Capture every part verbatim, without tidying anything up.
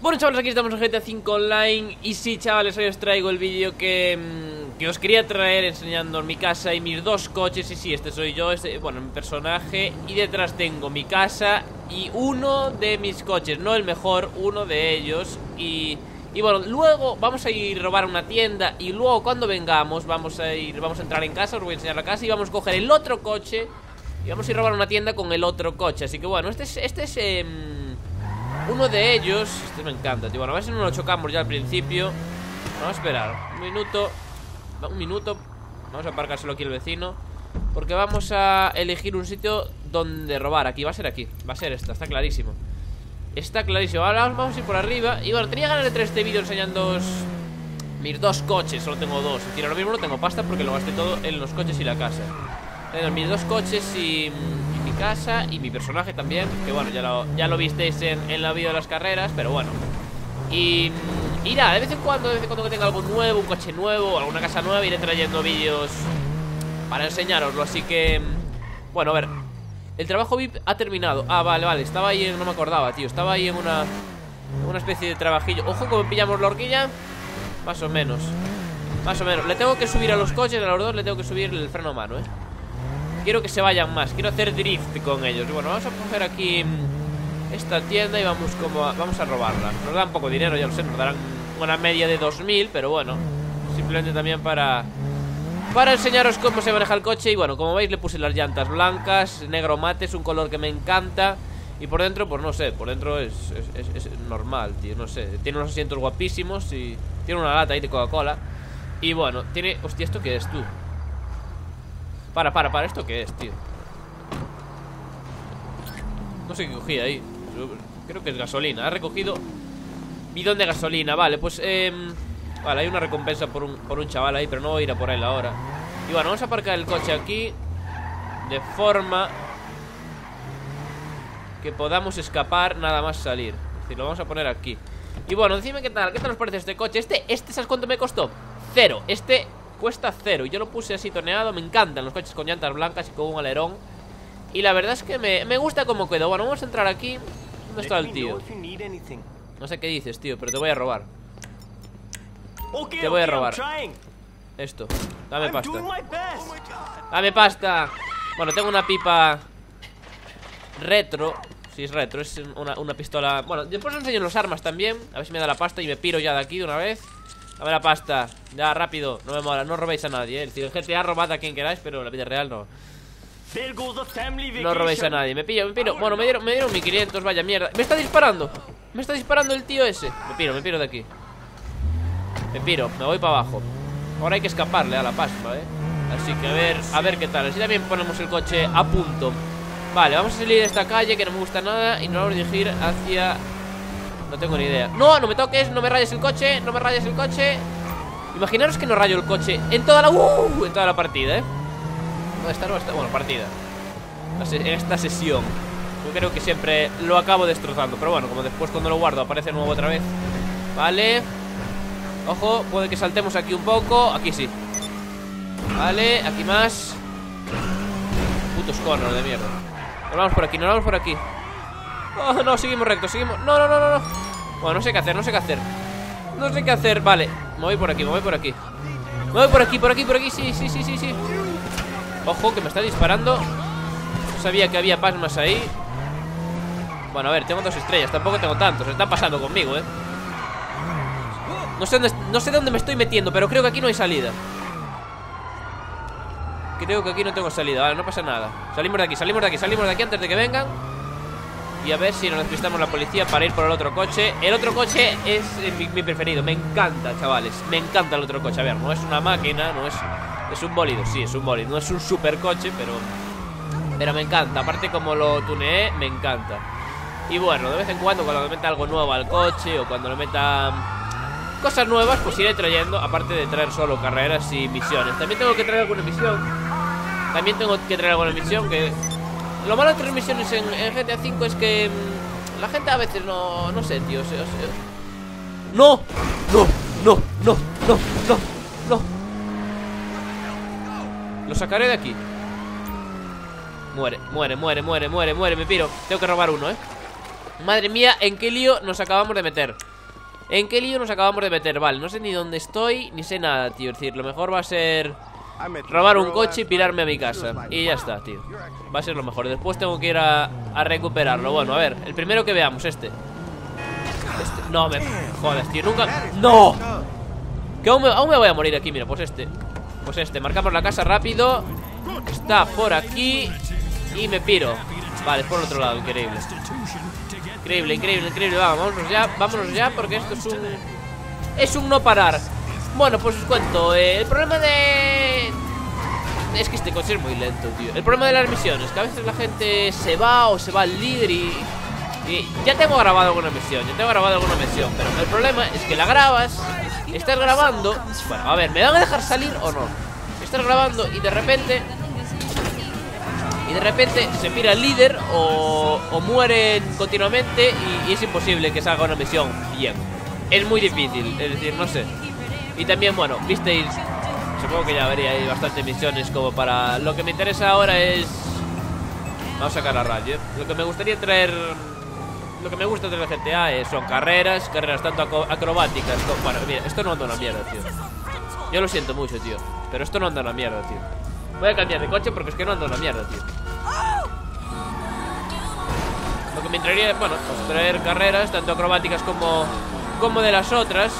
Bueno, chavales, aquí estamos en G T A cinco Online. Y sí, chavales, hoy os traigo el vídeo que, que os quería traer enseñando mi casa y mis dos coches. Y sí, este soy yo, este, bueno, mi personaje. Y detrás tengo mi casa y uno de mis coches, no el mejor, uno de ellos. Y, y bueno, luego vamos a ir a robar una tienda. Y luego cuando vengamos vamos a ir, vamos a entrar en casa, os voy a enseñar la casa. Y vamos a coger el otro coche y vamos a ir a robar una tienda con el otro coche. Así que bueno, este es, este es eh, uno de ellos. Este me encanta, tío. Bueno, a ver si no lo chocamos ya al principio. Vamos a esperar un minuto. Un minuto. Vamos a aparcárselo aquí el vecino, porque vamos a elegir un sitio donde robar. Aquí, va a ser aquí. Va a ser esta, está clarísimo. Está clarísimo. Ahora vamos a ir por arriba. Y bueno, tenía ganas de traer este vídeo enseñando mis dos coches. Solo tengo dos. Es decir, ahora mismo no tengo pasta porque lo gasté todo en los coches y la casa. Tengo mis dos coches y, y mi casa y mi personaje también. Que bueno, ya lo, ya lo visteis en, en la video de las carreras. Pero bueno. Y, y nada, de vez en cuando, de vez en cuando que tenga algo nuevo, un coche nuevo, alguna casa nueva, iré trayendo vídeos para enseñároslo. Así que, bueno, a ver. El trabajo V I P ha terminado. Ah, vale, vale, estaba ahí en, no me acordaba, tío. Estaba ahí en una, una especie de trabajillo. Ojo, como pillamos la horquilla. Más o menos. Más o menos, le tengo que subir a los coches, a los dos le tengo que subir el freno a mano, eh. Quiero que se vayan más, quiero hacer drift con ellos. Y bueno, vamos a coger aquí esta tienda y vamos como a, vamos a robarla. Nos dan poco dinero, ya lo sé, nos darán una media de dos mil, pero bueno, simplemente también para Para enseñaros cómo se maneja el coche. Y bueno, como veis le puse las llantas blancas, negro mate, es un color que me encanta. Y por dentro, pues no sé, por dentro es, es, es, es normal, tío, no sé. Tiene unos asientos guapísimos y tiene una lata ahí de Coca-Cola. Y bueno, tiene... Hostia, ¿esto qué es, tú? Para, para, para, ¿esto qué es, tío? No sé qué cogí ahí. Creo que es gasolina. Ha recogido bidón de gasolina. Vale, pues eh, vale, hay una recompensa por un, por un chaval ahí, pero no voy a ir a por él ahora. Y bueno, vamos a aparcar el coche aquí de forma que podamos escapar nada más salir. Es decir, lo vamos a poner aquí. Y bueno, decime qué tal, qué tal os parece este coche. Este, este, ¿sabes cuánto me costó? Cero, este cuesta cero. Y yo lo puse así toneado, me encantan los coches con llantas blancas y con un alerón. Y la verdad es que me, me gusta cómo quedó. Bueno, vamos a entrar aquí. ¿Dónde está el tío? No sé qué dices, tío, pero te voy a robar. Te voy a robar esto, dame pasta. Dame pasta. Bueno, tengo una pipa retro. Si es retro, es una, una pistola. Bueno, después os enseño las armas también. A ver si me da la pasta y me piro ya de aquí de una vez. Dame la pasta, ya rápido. No me mola, no robéis a nadie, ¿eh? Es decir, en G T A robad a quien queráis, pero en la vida real no. No robéis a nadie, me pillo, me piro. Bueno, me dieron, me dieron mil quinientos, vaya mierda. Me está disparando, me está disparando el tío ese. Me piro, me piro de aquí. Me piro, me voy para abajo. Ahora hay que escaparle a la pasma, eh. Así que a ver, a ver qué tal. Así también ponemos el coche a punto. Vale, vamos a salir de esta calle que no me gusta nada y nos vamos a dirigir hacia... No tengo ni idea. No, no me toques, no me rayes el coche. No me rayes el coche. Imaginaros que no rayo el coche en toda la... Uh, en toda la partida, eh. ¿Dónde está? No está. Bueno, partida. En esta sesión yo creo que siempre lo acabo destrozando. Pero bueno, como después cuando lo guardo aparece nuevo otra vez. Vale. Ojo, puede que saltemos aquí un poco. Aquí sí. Vale, aquí más. Putos conos de mierda. Nos vamos por aquí, nos vamos por aquí. Oh, no, seguimos recto, seguimos. No, no, no, no, no. Bueno, no sé qué hacer, no sé qué hacer. No sé qué hacer, vale. Me voy por aquí, me voy por aquí. Me voy por aquí, por aquí, por aquí, sí, sí, sí, sí, sí. Ojo, que me está disparando. No sabía que había pasmas ahí. Bueno, a ver, tengo dos estrellas, tampoco tengo tantos. Se están pasando conmigo, eh. No sé dónde, no sé dónde me estoy metiendo, pero creo que aquí no hay salida. Creo que aquí no tengo salida, vale, no pasa nada. Salimos de aquí, salimos de aquí, salimos de aquí antes de que vengan. Y a ver si nos despistamos la policía para ir por el otro coche. El otro coche es eh, mi, mi preferido. Me encanta, chavales, me encanta el otro coche. A ver, no es una máquina, no es... Es un bólido, sí, es un bólido. No es un super coche, pero... Pero me encanta, aparte como lo tuneé, me encanta. Y bueno, de vez en cuando cuando le meta algo nuevo al coche o cuando le meta cosas nuevas, pues iré trayendo. Aparte de traer solo carreras y misiones. También tengo que traer alguna misión. También tengo que traer alguna misión que... Lo malo de traer misiones en, en G T A cinco es que mmm, la gente a veces no... No sé, tío, o sea, o sea... ¡No! ¡No! ¡No! ¡No! ¡No! ¡No! ¡No! Lo sacaré de aquí. Muere, muere, muere, muere, muere, muere, me piro. Tengo que robar uno, eh. Madre mía, en qué lío nos acabamos de meter. ¿En qué lío nos acabamos de meter? Vale, no sé ni dónde estoy, ni sé nada, tío. Es decir, lo mejor va a ser robar un coche y pirarme a mi casa. Y ya está, tío. Va a ser lo mejor. Después tengo que ir a, a recuperarlo. Bueno, a ver, el primero que veamos, este, este. No, me jodas, tío, nunca... ¡No! Que aún me, aún me voy a morir aquí, mira, pues este. Pues este, marcamos la casa rápido. Está por aquí. Y me piro. Vale, por el otro lado, increíble. Increíble, increíble, increíble. Vamos, vámonos ya, vámonos ya, porque esto es un... Es un no parar. Bueno, pues os cuento, eh, el problema de... Es que este coche es muy lento, tío. El problema de las misiones, que a veces la gente se va o se va al líder y... y ya tengo grabado alguna misión, ya tengo grabado alguna misión, pero el problema es que la grabas, estás grabando... Bueno, a ver, ¿me van a dejar salir o no? Estás grabando y de repente... Y de repente se pira el líder o, o mueren continuamente y, y es imposible que salga una misión bien. Es muy difícil, es decir, no sé. Y también, bueno, visteis, supongo que ya veríais bastantes misiones como para... Lo que me interesa ahora es... Vamos a sacar la radio, ¿eh? Lo que me gustaría traer... Lo que me gusta traer de G T A es, son carreras, carreras tanto acrobáticas como... Bueno, mira, esto no anda una mierda, tío. Yo lo siento mucho, tío, pero esto no anda una mierda, tío. Voy a cambiar de coche porque es que no anda una mierda, tío. Lo que me traería, bueno, pues traer carreras tanto acrobáticas como, como de las otras.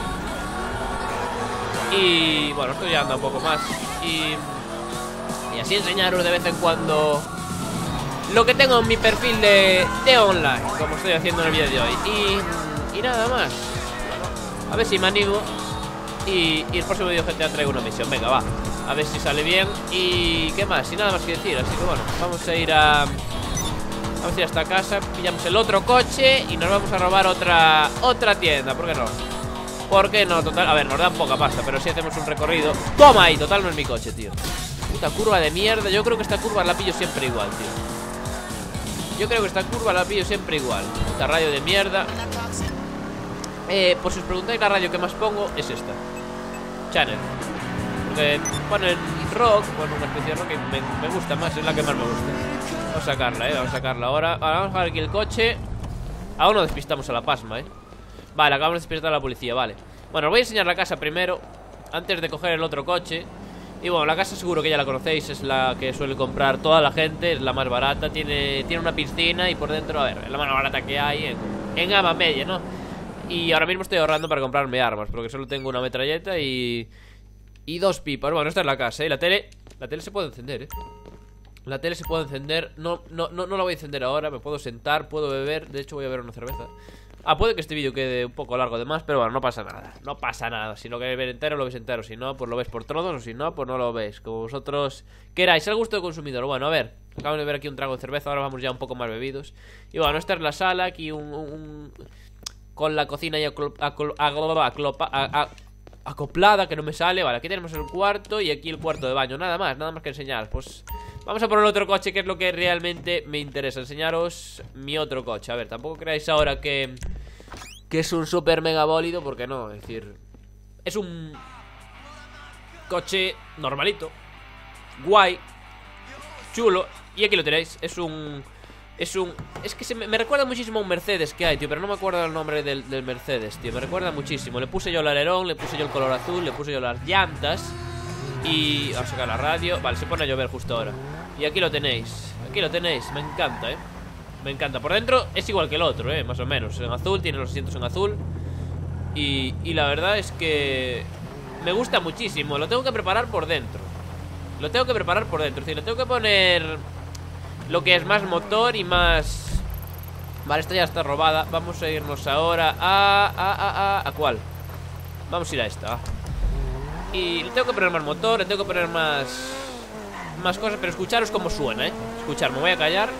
Y bueno, esto ya anda un poco más. Y, y así enseñaros de vez en cuando lo que tengo en mi perfil de, de online, como estoy haciendo en el vídeo de hoy. Y, y nada más. A ver si me animo. Y, y el próximo vídeo G T A traigo una misión. Venga, va. A ver si sale bien. Y qué más, sin nada más que decir. Así que bueno, vamos a ir a... Vamos a ir a esta casa, pillamos el otro coche y nos vamos a robar otra otra tienda. ¿Por qué no? ¿Por qué no? Total, a ver, nos dan poca pasta, pero si hacemos un recorrido... ¡Toma ahí! Total, no es mi coche, tío. Puta curva de mierda. Yo creo que esta curva la pillo siempre igual, tío. Yo creo que esta curva la pillo siempre igual. Puta radio de mierda. Eh, por si os preguntáis, la radio que más pongo es esta. Channel. Porque ponen rock, bueno, una especie de rock que me, me gusta más, es la que más me gusta. Vamos a sacarla, eh, vamos a sacarla ahora. Ahora vamos a dejar aquí el coche. Aún no despistamos a la pasma, eh. Vale, acabamos de despistar a la policía, vale. Bueno, os voy a enseñar la casa primero, antes de coger el otro coche. Y bueno, la casa seguro que ya la conocéis, es la que suele comprar toda la gente, es la más barata. Tiene, tiene una piscina y por dentro, a ver, es la más barata que hay en, en gama media, ¿no? Y ahora mismo estoy ahorrando para comprarme armas, porque solo tengo una metralleta y... Y dos pipas. Bueno, esta es la casa, ¿eh? La tele... La tele se puede encender, ¿eh? La tele se puede encender. No, no, no, no la voy a encender ahora. Me puedo sentar, puedo beber. De hecho voy a beber una cerveza. Ah, puede que este vídeo quede un poco largo de más, pero bueno, no pasa nada. No pasa nada. Si lo queréis ver entero, lo veis entero. Si no, pues lo veis por trozos. O si no, pues no lo veis. Como vosotros queráis. El gusto del consumidor. Bueno, a ver. Acabamos de ver aquí un trago de cerveza. Ahora vamos ya un poco más bebidos. Y bueno, esta es la sala. Aquí un... un, un... Con la cocina ya acoplada, que no me sale. Vale, aquí tenemos el cuarto y aquí el cuarto de baño. Nada más, nada más que enseñaros. Pues vamos a por el otro coche, que es lo que realmente me interesa. Enseñaros mi otro coche. A ver, tampoco creáis ahora que Que es un super mega bólido, porque no, es decir, es un coche normalito, guay, chulo. Y aquí lo tenéis, es un... Es un... Es que se me, me recuerda muchísimo a un Mercedes que hay, tío, pero no me acuerdo el nombre del, del Mercedes, tío. Me recuerda muchísimo. Le puse yo el alerón, le puse yo el color azul, le puse yo las llantas. Y... vamos a sacar la radio. Vale, se pone a llover justo ahora. Y aquí lo tenéis, aquí lo tenéis, me encanta, eh. Me encanta. Por dentro es igual que el otro, eh, más o menos. En azul, tiene los asientos en azul. Y, y la verdad es que me gusta muchísimo. Lo tengo que preparar por dentro. Lo tengo que preparar por dentro. Es decir, le tengo que poner lo que es más motor y más... Vale, esta ya está robada. Vamos a irnos ahora a... ¿A, a, a, ¿a cuál? Vamos a ir a esta. Y le tengo que poner más motor, le tengo que poner más... Más cosas, pero escucharos cómo suena, eh. Escuchar, me voy a callar.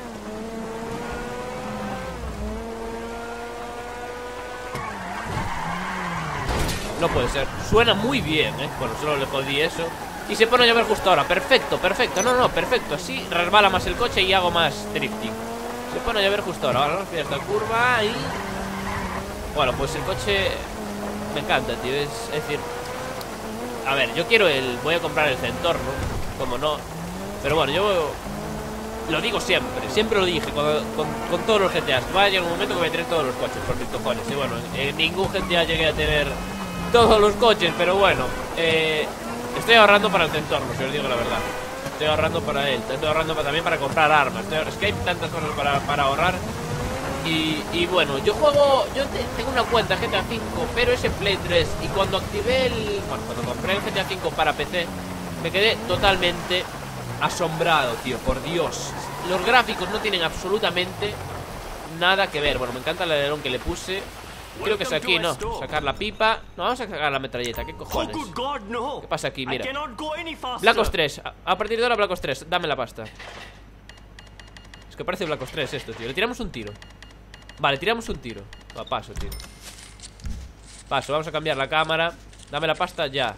No puede ser, suena muy bien, eh. Bueno, solo le jodí eso. Y se pone a llover justo ahora, perfecto, perfecto. No, no, perfecto, así resbala más el coche y hago más drifting. Se pone a llover justo ahora, ahora vamos a ir a esta curva y... Bueno, pues el coche me encanta, tío, es, es decir... A ver, yo quiero el... Voy a comprar el Centorno, como no. Pero bueno, yo lo digo siempre, siempre lo dije cuando, con, con todos los G T As. Va a llegar un momento que voy a tener todos los coches, por mis cojones. Y bueno, en ningún G T A llegué a tener todos los coches, pero bueno, eh, estoy ahorrando para el entorno, si os digo la verdad. Estoy ahorrando para él, estoy ahorrando para, también para comprar armas. Es que hay tantas cosas para, para ahorrar. Y, y bueno, yo juego, yo te, tengo una cuenta G T A cinco, pero es en Play tres. Y cuando activé el, bueno, cuando compré el G T A cinco para P C, me quedé totalmente asombrado, tío, por Dios. Los gráficos no tienen absolutamente nada que ver. Bueno, me encanta el alerón que le puse. Creo que es aquí, ¿no? Sacar la pipa. No, vamos a sacar la metralleta, ¿qué cojones? ¿Qué pasa aquí? Mira, Black Ops tres, a, a partir de ahora Black Ops tres, dame la pasta. Es que parece Black Ops tres esto, tío. Le tiramos un tiro. Vale, tiramos un tiro. Va, paso, tío. Paso, vamos a cambiar la cámara. Dame la pasta ya.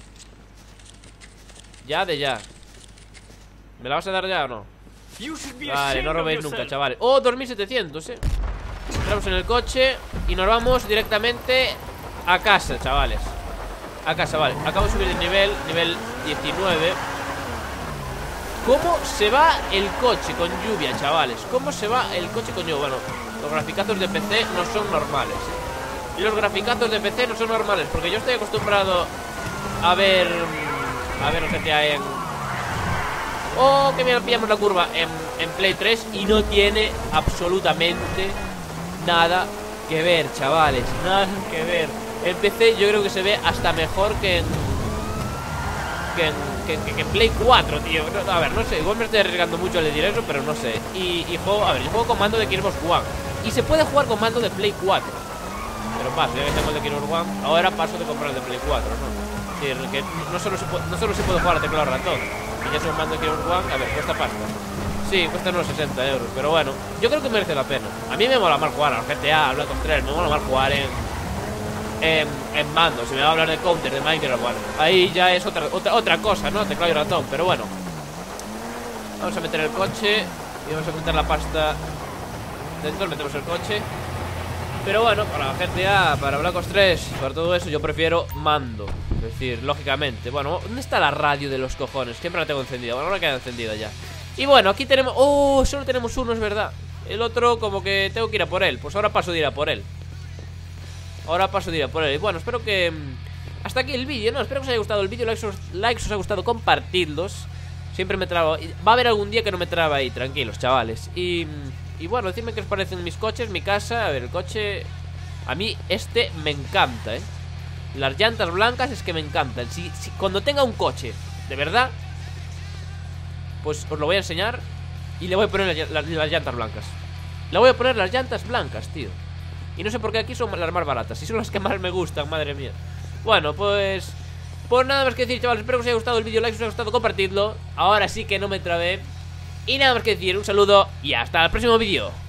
Ya de ya. ¿Me la vas a dar ya o no? Vale, no robéis nunca, chavales. Oh, dos mil setecientos, eh. Entramos en el coche y nos vamos directamente a casa, chavales. A casa, vale. Acabo de subir de nivel, nivel diecinueve. ¿Cómo se va el coche con lluvia, chavales? ¿Cómo se va el coche con lluvia? Bueno, los graficazos de P C no son normales. Y los graficazos de P C no son normales, porque yo estoy acostumbrado a ver... A ver, G T A en... Oh, que mira, pillamos la curva en, en Play tres y no tiene absolutamente nada que ver, chavales. Nada que ver. En P C yo creo que se ve hasta mejor que en... Que en, que, que, que en Play cuatro, tío. No, a ver, no sé, igual me estoy arriesgando mucho al decir eso, pero no sé. Y, y juego, a ver, yo juego con mando de Xbox One. Y se puede jugar con mando de Play cuatro. Pero paso, ya que tengo el de Xbox One, ahora paso de comprar el de Play cuatro, ¿no? Es decir, que no solo se puede, no solo se puede jugar a teclado ratón. Y ya es un mando de Xbox One, a ver, cuesta pasta. Sí, cuesta unos sesenta euros, pero bueno, yo creo que merece la pena. A mí me mola más jugar al G T A, al Black Ops tres, me mola más jugar en, en, en mando. Si me va a hablar de Counter, de Minecraft, bueno, ahí ya es otra, otra, otra cosa, ¿no? Teclado y ratón, pero bueno. Vamos a meter el coche y vamos a meter la pasta dentro, metemos el coche. Pero bueno, para G T A, para Black Ops tres, para todo eso, yo prefiero mando. Es decir, lógicamente. Bueno, ¿dónde está la radio de los cojones? Siempre la tengo encendida. Bueno, ahora queda encendida ya. Y bueno, aquí tenemos... Oh, solo tenemos uno, es verdad. El otro como que tengo que ir a por él. Pues ahora paso de ir a por él. Ahora paso de ir a por él. Y bueno, espero que... Hasta aquí el vídeo, ¿no? Espero que os haya gustado el vídeo. Likes, likes os ha gustado, compartidlos. Siempre me trabo. Va a haber algún día que no me traba ahí, tranquilos, chavales. Y... Y bueno, decidme qué os parecen mis coches, mi casa. A ver, el coche... A mí este me encanta, ¿eh? Las llantas blancas es que me encantan. Si, si cuando tenga un coche, de verdad, pues os lo voy a enseñar. Y le voy a poner las, las, las llantas blancas. Le voy a poner las llantas blancas, tío. Y no sé por qué aquí son las más baratas. Y son las que más me gustan, madre mía. Bueno, pues... Pues nada más que decir, chavales. Espero que os haya gustado el vídeo. Like, si os ha gustado, compartidlo. Ahora sí que no me trabé. Y nada más que decir, un saludo y hasta el próximo vídeo.